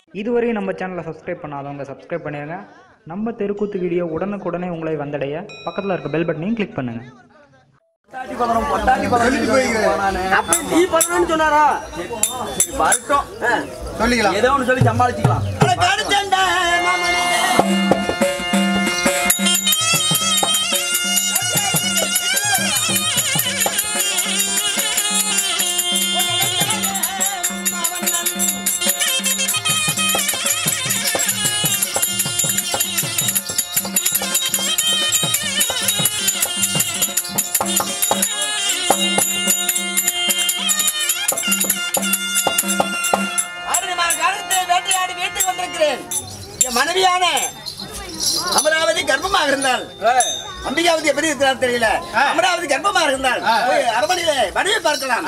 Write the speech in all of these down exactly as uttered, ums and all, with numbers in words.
இதுவரை நம்ம சேனலை சப்ஸ்கிரைப் பண்ணாதவங்க சப்ஸ்கிரைப் பண்ணிடுங்க. நம்ம தெருக்கூத்து வீடியோ உடனுக்குடனே உங்களை வந்தடைய பக்கத்தில் இருக்க பெல் பட்டனையும் கிளிக் பண்ணுங்க. ஏதோ ஒன்று சொல்லி சமாளிச்சுக்கலாம். மனைவியான அமராவதி கர்ப்பமாக இருந்தால் அம்பிகாவதி எப்படி இருக்கிறார் தெரியல. அமராவதி கர்ப்பமாக இருந்தால் அரண்மனையிலே மனைவி பார்க்கலாம்.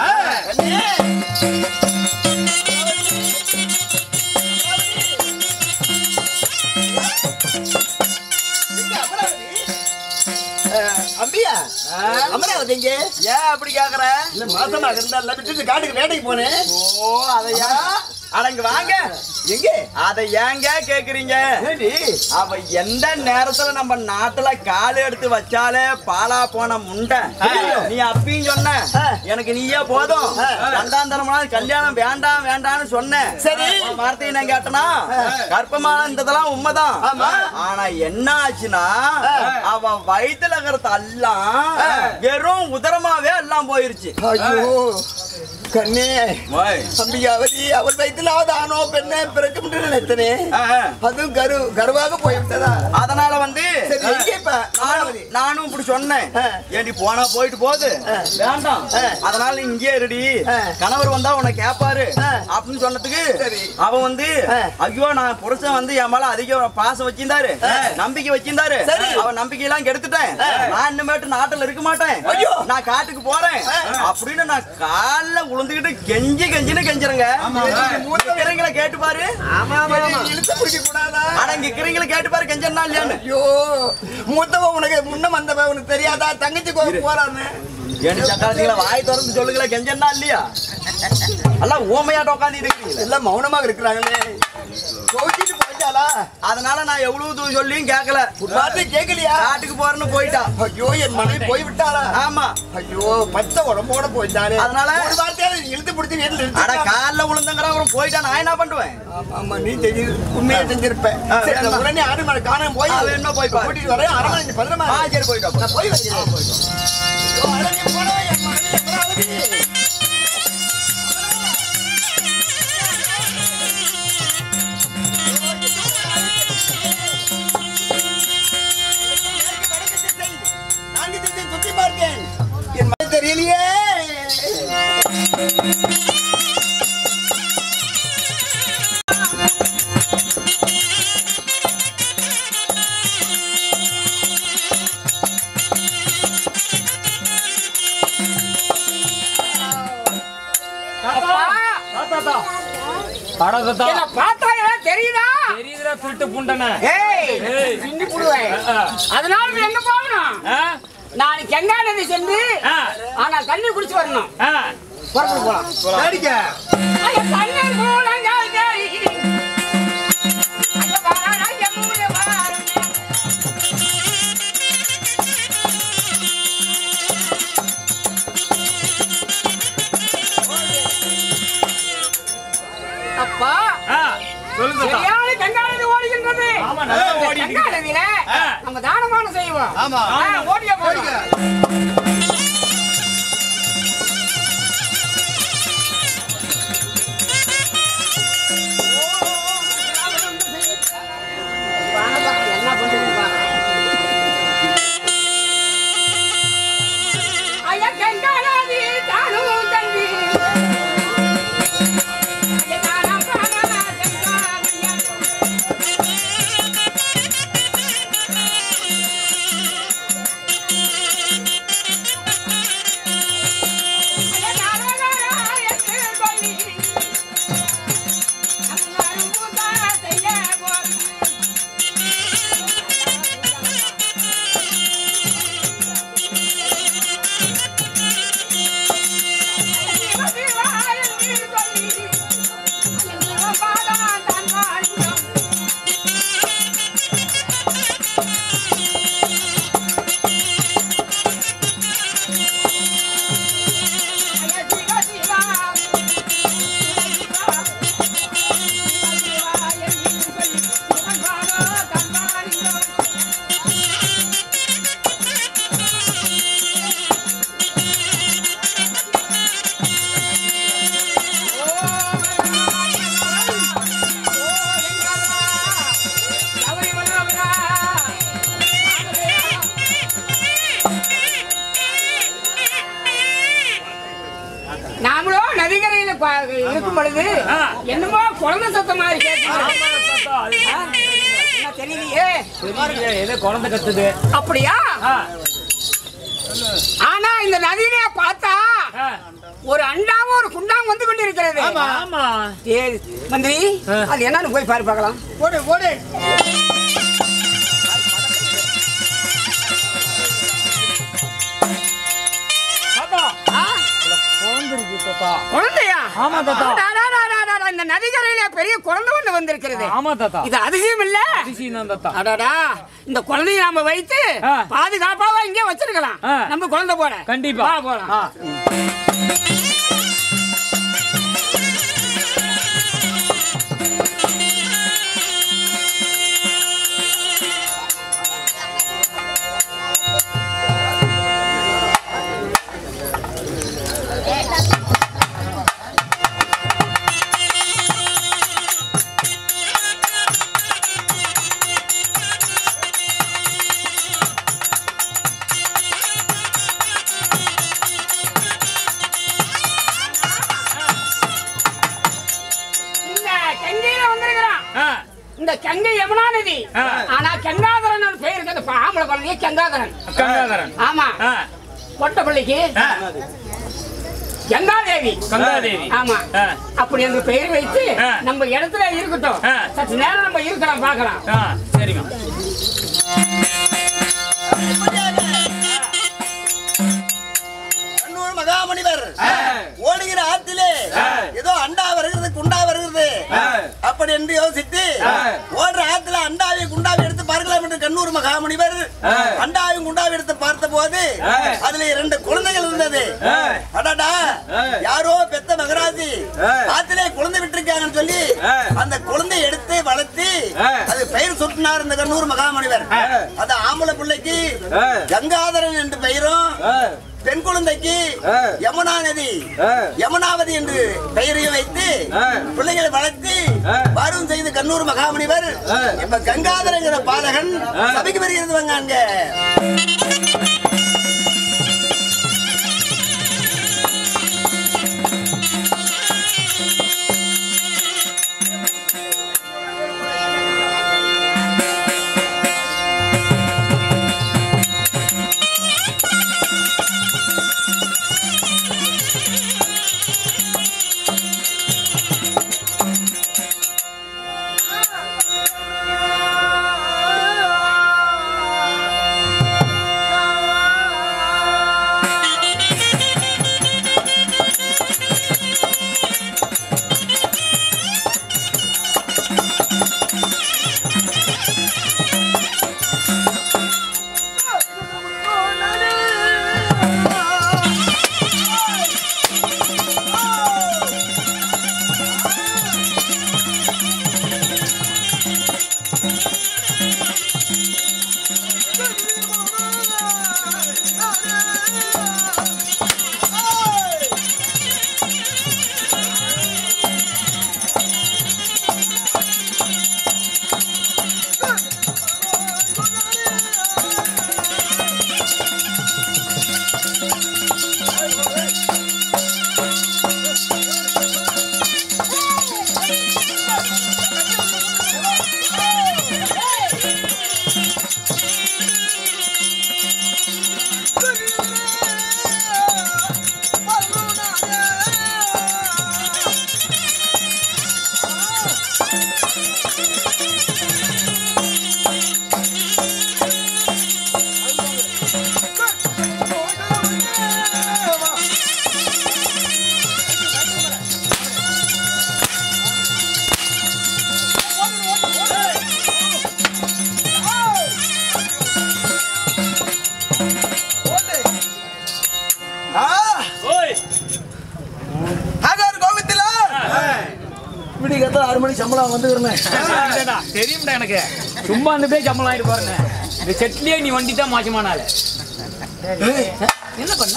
அம்பியா அமராவதி எங்க ஏன் அப்படி கேக்குற? இல்ல மாசமாக இருந்தால் விட்டுட்டு காட்டுக்கு வேட்டைக்கு போனேன். ஓ அதையா அடங்க வாங்க. எங்க அதை ஏங்க கேக்குறீங்க? அவ எந்த நேரத்துல நம்ம நாட்டுல காலு எடுத்து வச்சாலே பாலா போன முண்டை. நீ அப்பயும் சொன்ன எனக்கு நீயே போதும், ரெண்டாம் தரமா கல்யாணம் வேண்டாம் வேண்டாம்னு சொன்ன. சரி வார்த்தையை நான் கேட்டனா கர்ப்பமா இருந்ததெல்லாம் உண்மைதான். ஆனா என்ன ஆச்சுன்னா அவ வயிற்றுல இருக்கிறது எல்லாம் வெறும் உதரமாவே எல்லாம் போயிருச்சு. கண்ணே அம்பிகாவதி அவள் வயிற்றுலாவது ஆனோ பெண்ணே பிறக்கும் நினைத்தனே. அதுவும் கரு கருவாக போய்விட்டதா. அதனால வந்து நானும் இப்படி சொன்னேன். ஏண்டி போனா போயிட்டு போகுது வேண்டாம், அதனால இங்கே ரெடி கணவர் வந்தா உன்னை கேப்பாரு அப்படின்னு சொன்னதுக்கு அவன் வந்து ஐயோ நான் புருஷன் வந்து என் மேல அதிக பாசம் வச்சிருந்தாரு, நம்பிக்கை வச்சிருந்தாரு. அவன் நம்பிக்கை எல்லாம் கெடுத்துட்டேன். நான் இனிமேட்டு நாட்டுல இருக்க மாட்டேன், நான் காட்டுக்கு போறேன் அப்படின்னு நான் காலில் உளுந்துகிட்டு கெஞ்சி கெஞ்சின்னு கெஞ்சுறேங்க. கிரங்களை கேட்டு பாரு. கிரங்களை கேட்டு பாரு கெஞ்சனா இல்லையான்னு. ஐயோ மூத்தவ உனக்கு முன்ன வந்தவ உனக்கு தெரியாதா? தங்கச்சி போறான்னு ஏன்னு சக்காலத்துல வாய் திறந்து சொல்லுங்களா கெஞ்சனா இல்லையா? எல்லாம் ஓமையாட்ட உட்காந்து இருக்கிறீங்க, எல்லாம் மௌனமாக இருக்கிறாங்களே. கோச்சிட்டு போயிட்டாளா? அதனால நான் எவ்வளவு தூரம் சொல்லியும் கேட்கல. வார்த்தை கேட்கலையா? காட்டுக்கு போறேன்னு போயிட்டா. ஐயோ என் மனைவி போய் விட்டாளா? ஆமா. ஐயோ பச்சை உடம்போட போயிட்டாரு. அதனால ஒரு வார்த்தையால இழுத்து பிடிச்சி வீட்டுல இருந்து அட காலில் விழுந்தங்கிற அப்புறம் போயிட்டா நான் என்ன பண்ணுவேன்? ஆமா நீ தெரியுது உண்மையா செஞ்சிருப்பேன். உடனே ஆடு மேல காணாம போய் என்ன போய் கூட்டிட்டு வரேன். அரமனை பத்திரமா சரி போயிட்டா. நான் போய் வைக்கிறேன். போனா என் மனைவி எவ்வளவு தெரியலையே. தெரியுதா? தெரியுதா பிட்டு புண்டன. அதனால எங்க போகணும்? நாளைக்கு கங்கா நதி சென்று ஆனா தண்ணி குடிச்சு வரணும். புறப்பட்டு போலாம். அப்பா சரியான கங்கா நதி ஓடுகின்றது. கங்கா நதியில நம்ம தானமான செய்வோம். ஓடிய போடுங்க. என்ன பண்றீங்க? ஐயா கங்கா நதி தானும் தண்ணி நதிகரையில இருக்கும் பொழுது என்னமோ குழந்தை சத்தம் மாதிரி கேட்குது. தெரியலையே, ஏதோ குழந்தை கத்துது. அப்படியா? ஆனா இந்த நதியிலே பார்த்தா ஒரு அண்டாவும் ஒரு குண்டாவும் வந்து கொண்டு இருக்கிறது. ஆமா மந்திரி, அது என்னன்னு போய் பாரு பார்க்கலாம். ஓடு ஓடு. குழந்தையா? ஆமா தாத்தா. இந்த நதிகரையில பெரிய குழந்தை ஒண்ணு வந்திருக்கிறது. ஆமா தாத்தா. இது அதிசயம் இல்ல? அதிசயம் தான் தாத்தா. அடடா, இந்த குழந்தையை நாம வைத்து பாதுகாப்பாக இங்கே வச்சிருக்கலாம். நம்ம குழந்தை போட கண்டிப்பா போலாம். இந்த கங்கை யமுனா நதி. ஆனா கங்காதரன் பேர் இருக்கிறது. ஆம்பளை குழந்தைய கங்காதரன். கங்காதரன். ஆமா. பொட்டப்பள்ளிக்கு கங்காதேவி. கங்காதேவி. ஆமா. அப்படி அந்த பெயர் வைத்து நம்ம இடத்துல இருக்கட்டும். சற்று நேரம் நம்ம இருக்கலாம், பார்க்கலாம். சரிங்க. மகாமுனிவர் ஓடுகிற ஆத்திலே ஏதோ அண்டா வருகிறது குண்டா வருகிறது அப்படி என்று யோசித்து ஓடுற ஆத்துல அண்டாவை குண்டாவை எடுத்து பார்க்கலாம் என்று கண்ணூர் மகாமுனிவர் அண்டாவையும் குண்டாவை எடுத்து பார்த்த போது அதுல இரண்டு குழந்தைகள் இருந்தது. அடடா, யாரோ பெத்த மகராஜி ஆத்திலே குழந்தை விட்டுருக்காங்கன்னு சொல்லி அந்த குழந்தையை எடுத்து வளர்த்து அது பெயர் சுட்டினார் இந்த கண்ணூர் மகாமுனிவர். அது ஆம்பளை பிள்ளைக்கு கங்காதரன் என்று பெயரும், பெண் குழந்தைக்கு யமுனா நதி யமுனாவதி என்று பெயரையும் வைத்து பிள்ளைகளை வளர்த்து பாரும் செய்து கண்ணூர் மகாமுனிவர் இப்ப கங்காதரங்கிற பாலகன் சபைக்கு வருகிறது. வாங்க அங்க. ஆறு மணி சம்பளம் வந்துக்கிறேன். தெரியும்டா எனக்கு. சும்மா அந்த பேர் சம்பளம் ஆயிட்டு பாருங்க. இந்த செட்லயே நீ வண்டிட்டா மாசமானால என்ன பண்ண?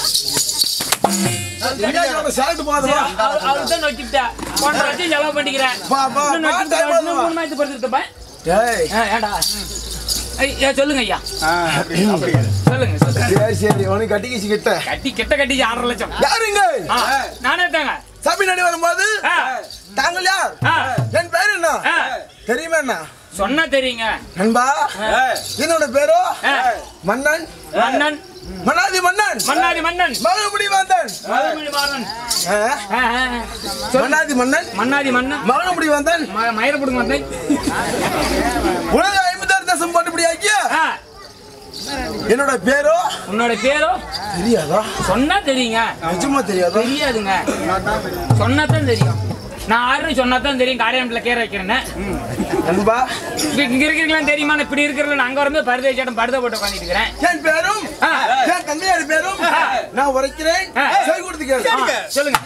அவருதான் வச்சுட்டா ஒன்றரை லட்சம் செலவு பண்ணிக்கிறேன். மூணு மாசத்து படுத்துட்டப்ப ஏடா சொல்லுங்க ஐயா. சொல்லுங்க சரி சரி. உனக்கு கட்டி கிட்ட கட்டி கிட்ட கட்டி ஆறரை லட்சம் யாருங்க? நானே தாங்க. சபை நடி வரும்போது தாங்கள் யார்? என் பேர் என்ன தெரியுமா? என்ன சொன்னா தெரியுங்க நண்பா. என்னோட பேரோ மன்னன். மன்னன் மன்னாதி மன்னன். மன்னாதி மன்னன் மகனுபடி வந்தன். மதுமணி மாறன். மன்னாதி மன்னன். மன்னாதி மன்னன் மகனுபடி வந்தன். மயிர புடுங்க வந்தேன். உலக ஐம்பத்தாறு தேசம் போட்டுபடி ஆக்கிய என்னோட பேரோ. உன்னோட பேரோ தெரியாதா? சொன்னா தெரியுங்க. நிஜமா தெரியாதா? தெரியாதுங்க. சொன்னாதான் தெரியும். நான் ஆறு சொன்னாதான் தெரியும். காரியாமத்துல கேர வைக்கிறேன்னு நண்பா. இங்க இருக்கிறீங்களா தெரியுமா? இப்படி இருக்கிறது அங்க வரும்போது பருதை சேட்டம் பருதை போட்டு உட்காந்துட்டு இருக்கிறேன். என் பேரும் என் தங்கையார் பேரும் நான் உரைக்கிறேன். கை கொடுத்து கேளுங்க. சொல்லுங்க.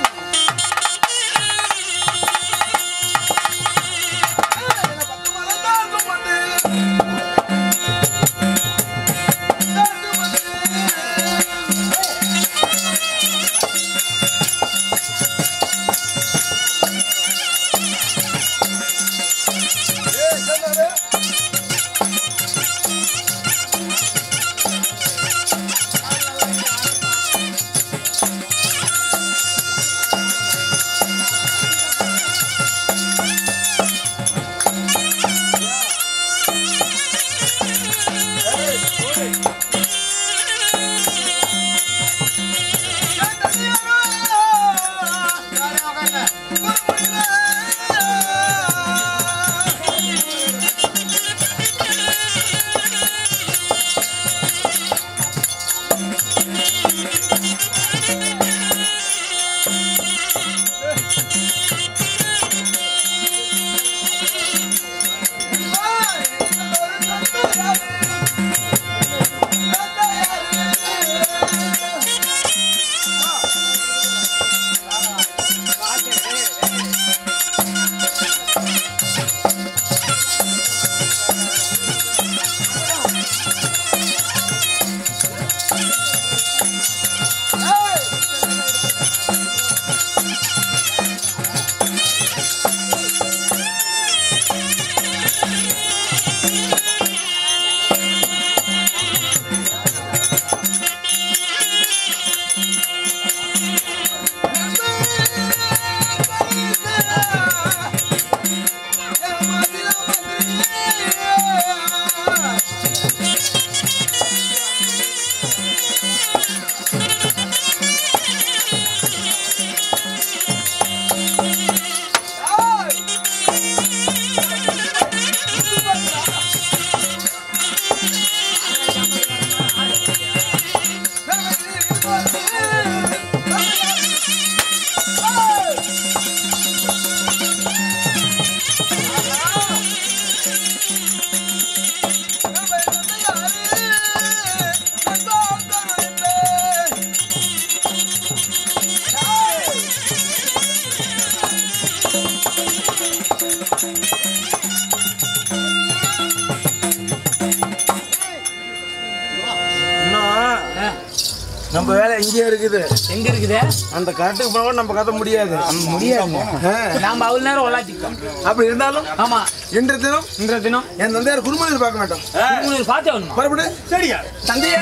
நம்ம வேலை எங்கேயே இருக்குது. எங்க இருக்குது? அந்த காட்டுக்கு போனா நம்ம கதை முடியாது. முடியாது. நாம அவ்வளவு நேரம் விளையாட்டிருக்கோம். அப்படி இருந்தாலும் ஆமா இன்றைய தினம் இன்றைய தினம் என் தந்தையார் குருமனில் பார்க்க மாட்டோம். உங்களுக்கு பார்த்தே வரணும். மறுபடி சரியா தந்தையா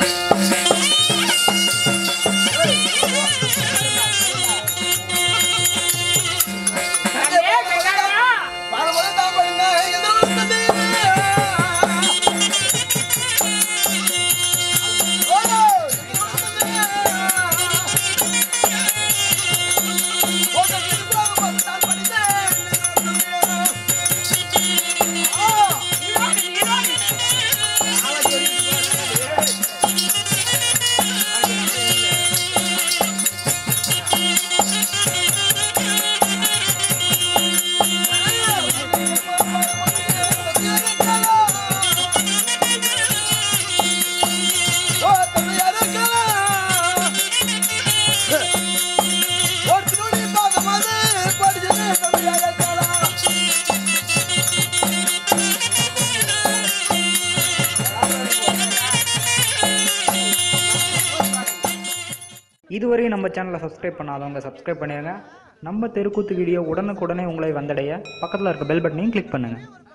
இதுவரை நம்ம சேனலை சப்ஸ்கிரைப் பண்ணாதவங்க சப்ஸ்கிரைப் பண்ணிடுங்க. நம்ம தெருக்கூத்து வீடியோ உடனுக்குடனே உங்களை வந்தடைய பக்கத்தில் இருக்க பெல் பட்டனையும் கிளிக் பண்ணுங்கள்.